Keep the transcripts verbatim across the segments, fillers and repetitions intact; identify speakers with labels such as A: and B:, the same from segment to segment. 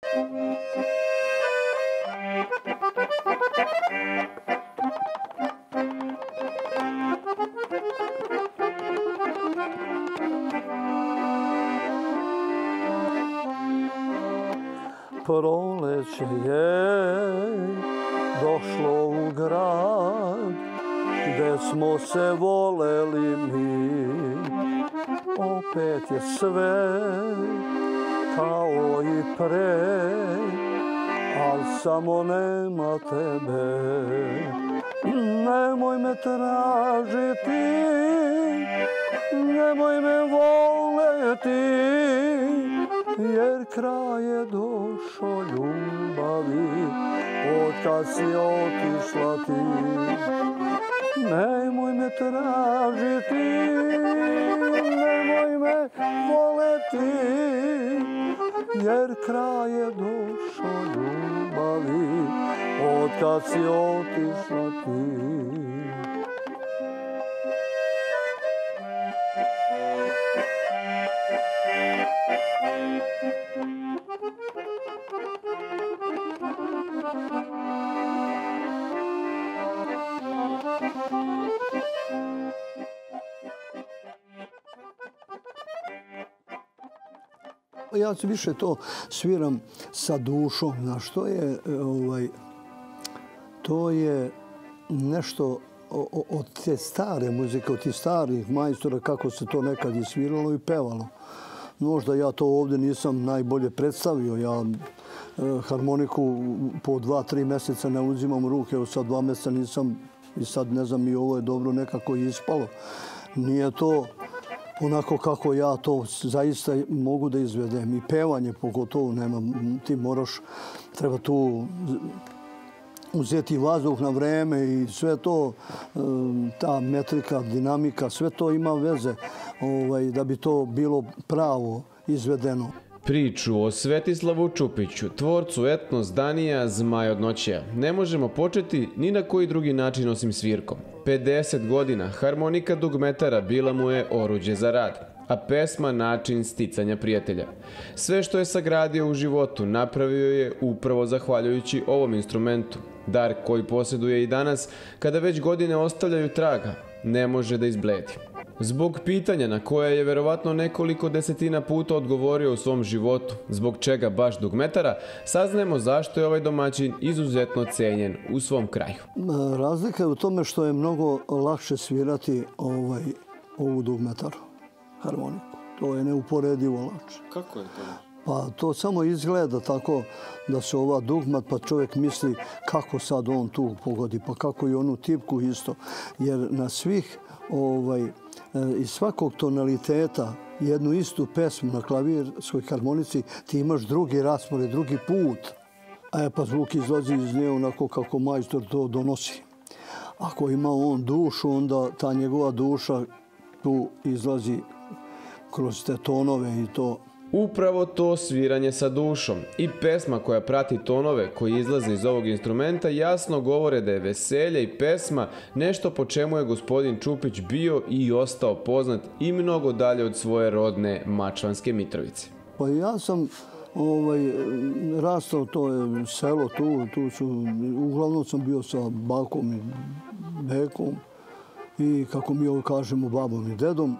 A: Proleće je došlo u grad gde smo se voleli mi. Opet je sve kao i pre, al samo nema tebe. Nemoj me tražiti, nemoj me voleti, jer kraj je došao ljubavi od kad si otišla ti. Nemoj me tražiti, nemoj me voleti, jer kraj je došao ljubavi od kad si otišla ti. Ja više to sviram sa dušom, znaš, to je, ovaj, to je nešto od te stare muzike, od tih starih majstora, kako se to nekad i sviralo i pevalo. Možda ja to ovdje nisam najbolje predstavio, ja harmoniku po dva, tri mjeseca ne uzimam u ruke, evo sad dva mjeseca nisam i sad ne znam i ovo je dobro nekako ispalo. Nije to onako kako ja to zaista mogu da izvedem. I pevanje pogotovo nema. Ti moraš, treba tu uzeti vazduh na vreme i sve to, ta metrika, dinamika, sve to ima veze da bi to bilo pravo izvedeno.
B: Priču o Svetislavu Čupiću, tvorcu etnos Danija Zmaj od noćeja, ne možemo početi ni na koji drugi način osim svirkom. pedeset godina harmonika dugmetara bila mu je oruđe za rad, a pesma način sticanja prijatelja. Sve što je sagradio u životu napravio je upravo zahvaljujući ovom instrumentu. Dar koji posjeduje i danas, kada već godine ostavljaju traga, ne može da izbledi. Zbog pitanja na koje je verovatno nekoliko desetina puta odgovorio u svom životu, zbog čega baš dugmetara, saznajemo zašto je ovaj domaćin izuzetno cenjen u svom kraju.
A: Razlika je u tome što je mnogo lakše svirati ovaj, ovu dugmetaru, harmoniku. To je neuporedivo lakše.
B: Kako je to?
A: Pa to samo izgleda tako da se ova dugmat, pa čovjek misli kako sad on tu pogodi, pa kako i onu tipku isto. Jer na svih ovaj, iz svakog tonaliteta jednu istu pesmu na klavirskoj harmonici ti imaš drugi raspored, drugi put. A pa zvuk izlazi iz nje onako kako majstor to donosi. Ako ima on dušu, onda ta njegova duša tu izlazi kroz te tonove i to.
B: Upravo to sviranje sa dušom i pesma koja prati tonove koji izlaze iz ovog instrumenta jasno govore da je veselje i pesma nešto po čemu je gospodin Čupić bio i ostao poznat i mnogo dalje od svoje rodne Mačvanske Mitrovice.
A: Pa ja sam ovaj, rastao, to je selo tu, tu su, uglavnom sam bio sa bakom i bekom i kako mi ovo kažemo babom i dedom.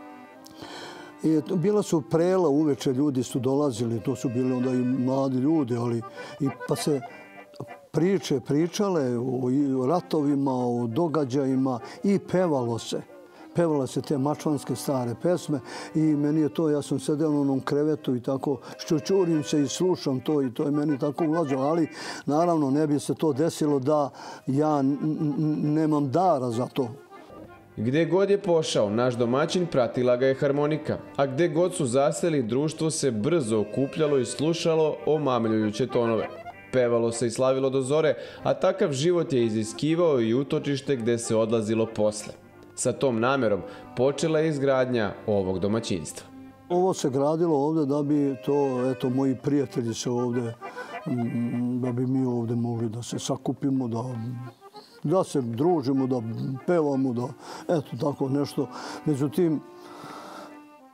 A: I bila su prela uveče, ljudi su dolazili, to su bili onda i mladi ljudi, ali i pa se priče pričale o, o ratovima, o događajima i pevalo se. Pevalo se te mačvanske stare pesme i meni je to, ja sam sedeo na onom krevetu i tako ščučurim se i slušam to i to je meni tako ulazilo, ali naravno ne bi se to desilo da ja nemam dara za to.
B: Gde god je pošao, naš domaćin pratila ga je harmonika, a gde god su zaseli, društvo se brzo okupljalo i slušalo omamljujuće tonove. Pevalo se i slavilo do zore, a takav život je iziskivao i utočište gde se odlazilo posle. Sa tom namerom počela je izgradnja ovog domaćinstva.
A: Ovo se gradilo ovde da bi to, eto, moji prijatelji se ovde, da bi mi ovde mogli da se sakupimo, da... da se družimo, da pevamo, da eto tako nešto. Međutim,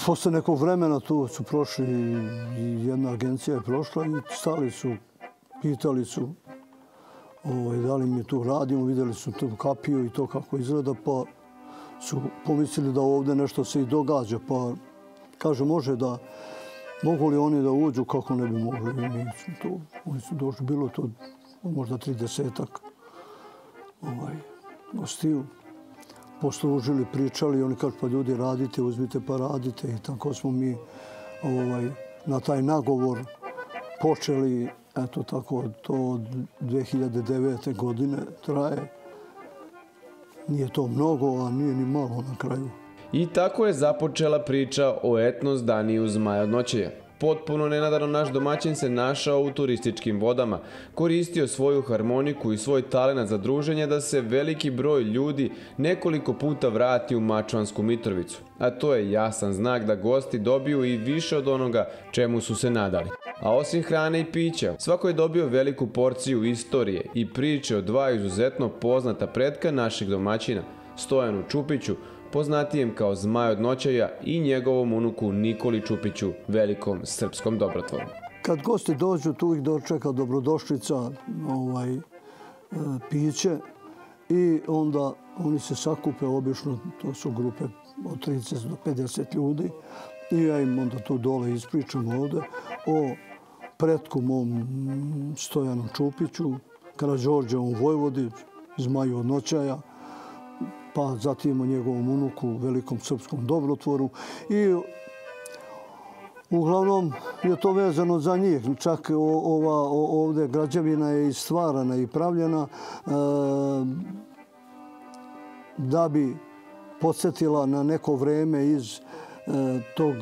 A: posle nekog vremena tu su prošli i jedna agencija je prošla i stali su, pitali su ovaj, da li mi tu radimo, vidjeli su tu kapiju i to kako izgleda, pa su pomislili da ovdje nešto se i događa, pa kaže može da, mogu li oni da uđu, kako ne bi mogli. Mi su to, oni su došli, bilo to možda tridesetak ovaj, gostiju. Poslužili, pričali, oni kažu pa ljudi radite, uzmite pa radite i tako smo mi ovaj, na taj nagovor počeli, eto tako, to od dve hiljade devete. godine traje. Nije to mnogo, a nije ni malo na kraju.
B: I tako je započela priča o etno zdaniju Zmaj od noćeja. Potpuno nenadano naš domaćin se našao u turističkim vodama, koristio svoju harmoniku i svoj talenat za druženje da se veliki broj ljudi nekoliko puta vrati u Mačvansku Mitrovicu. A to je jasan znak da gosti dobiju i više od onoga čemu su se nadali. A osim hrane i pića, svako je dobio veliku porciju istorije i priče o dva izuzetno poznata pretka našeg domaćina, Stojanu Čupiću, poznatijem kao Zmaj od noćeja, i njegovom unuku Nikoli Čupiću, velikom srpskom dobrotvoru.
A: Kad gosti dođu, tu ih dočeka dobrodošlica, ovaj, piće i onda oni se sakupe, obično to su grupe od trideset do pedeset ljudi i ja im onda tu dole ispričam ovdje o pretku mom Stojanu Čupiću, Karađorđevom vojvodi, Zmaju od noćeja, pa zatim o njegovom unuku, velikom srpskom dobrotvoru. I uglavnom je to vezano za njih. Čak ova ovdje građevina je i stvarana i pravljena da bi podsjetila na neko vreme iz tog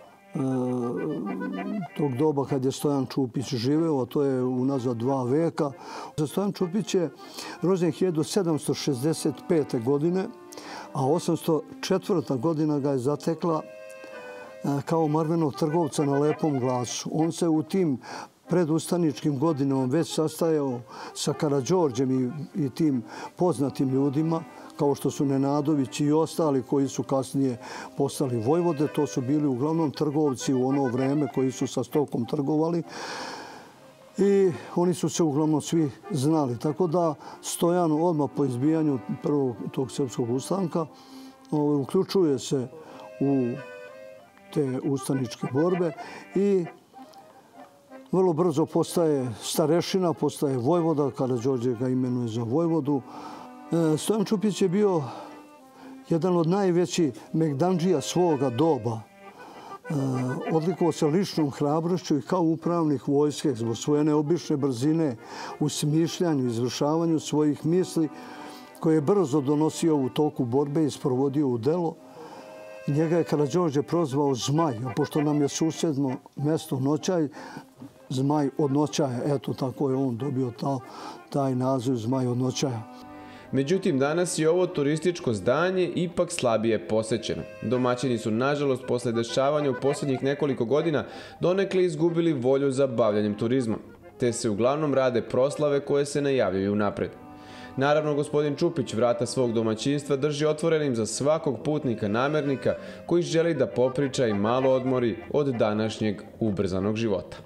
A: tog doba kad je Stojan Čupić živeo, a to je unazad dva veka. Stojan Čupić je rođen hiljadu sedamsto šezdeset pete. godine, a osamsto četvrta. godina ga je zatekla kao marvenog trgovca na Lepom glasu. On se u tim predustaničkim godinama već sastajao sa Karađorđem i, i tim poznatim ljudima, kao što su Nenadović i ostali koji su kasnije postali vojvode. To su bili uglavnom trgovci u ono vreme koji su sa stokom trgovali. I oni su se uglavnom svi znali. Tako da Stojan odmah po izbijanju prvog tog srpskog ustanka uključuje se u te ustaničke borbe i vrlo brzo postaje starešina, postaje vojvoda. Karađorđe ga imenuje za vojvodu. Stojan Čupić je bio jedan od najvećih megdandžija svoga doba. Odlikovao se ličnom hrabrošću i kao upravnik vojske zbog svoje neobične brzine u smišljanju i izvršavanju svojih misli koje je brzo donosio u toku borbe i sprovodio u delo. Njega je Karađorđe prozvao Zmaj, a pošto nam je susjedno mesto Noćaj, Zmaj od noćaja. Eto, tako je on dobio ta, taj naziv Zmaj od noćaja.
B: Međutim, danas je ovo turističko zdanje ipak slabije posećeno. Domaćini su, nažalost, posle dešavanja u posljednjih nekoliko godina donekle izgubili volju za bavljanjem turizmom, te se uglavnom rade proslave koje se najavljuju napred. Naravno, gospodin Čupić vrata svog domaćinstva drži otvorenim za svakog putnika namernika koji želi da popriča i malo odmori od današnjeg ubrzanog života.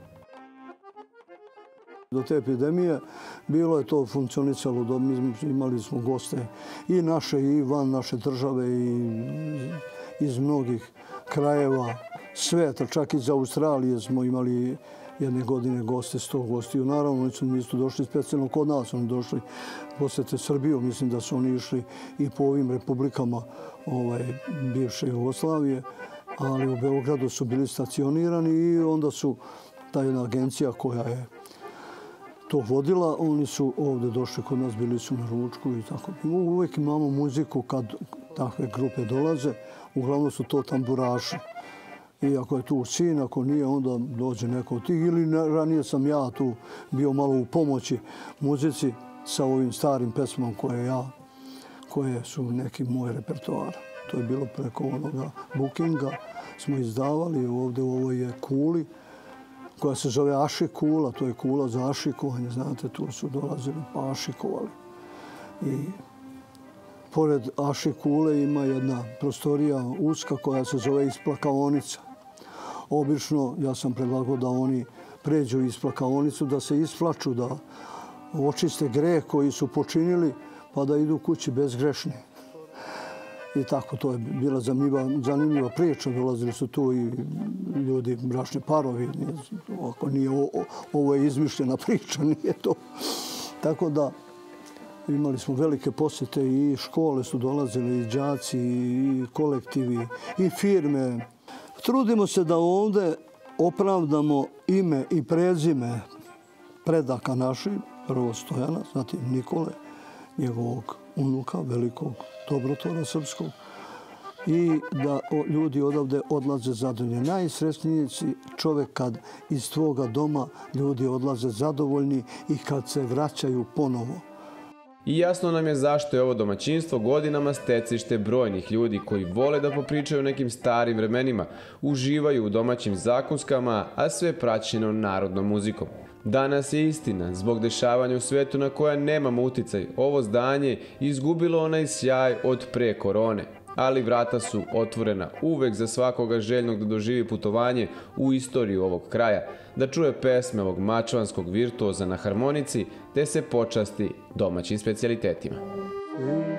A: Do te epidemije bilo je to funkcionisalo, mi imali smo goste i naše i van naše države i iz mnogih krajeva sveta, čak iz Australije smo imali jedne godine goste, sto gostiju. Naravno, oni su nisu došli specijalno kod nas, oni došli posjete Srbiju, mislim da su oni išli i po ovim republikama ovaj, bivše Jugoslavije, ali u Beogradu su bili stacionirani i onda su ta jedna agencija koja je to vodila, oni su ovdje došli kod nas, bili su na ručku i tako. Uvijek imamo muziku kad takve grupe dolaze, uglavnom su to tamburaši. I ako je tu sin, ako nije, onda dođe neko od tih. Ili ranije sam ja tu bio malo u pomoći muzici sa ovim starim pesmama koje ja, koje su neki moj repertoar. To je bilo preko onoga bookinga, smo izdavali ovdje u ovoj je kuli, koja se zove Aši kula, to je kula za ašikovanje, znate, tu su dolazili pa ašikovali. I pored Aši kule ima jedna prostorija uska koja se zove isplakaonica. Obično, ja sam predlagao da oni pređu u isplakaonicu, da se isplaču, da očiste greh koji su počinili, pa da idu kući bezgrešni. I tako, to je bila zanimljiva, zanimljiva priča. Dolazili su tu i ljudi, bračni parovi. Ako nije, o, ovo je izmišljena priča, nije to. Tako da imali smo velike posjete i škole su dolazile, i đaci, i kolektivi, i firme. Trudimo se da ovdje opravdamo ime i prezime predaka naših, prvo Stojana, zatim Nikole, njegovog unuka, velikog dobrotvora srpskog, i da ljudi odavde odlaze zadovoljni. Najsrećniji si čovjek kad iz tvoga doma ljudi odlaze zadovoljni i kad se vraćaju ponovo.
B: I jasno nam je zašto je ovo domaćinstvo godinama stecište brojnih ljudi koji vole da popričaju o nekim starim vremenima, uživaju u domaćim zakuskama, a sve praćeno narodnom muzikom. Danas je istina, zbog dešavanja u svetu na koja nemamo uticaj, ovo zdanje izgubilo onaj sjaj od pre korone. Ali vrata su otvorena uvek za svakoga željnog da doživi putovanje u istoriju ovog kraja, da čuje pesme ovog mačvanskog virtuoza na harmonici, te se počasti domaćim specijalitetima.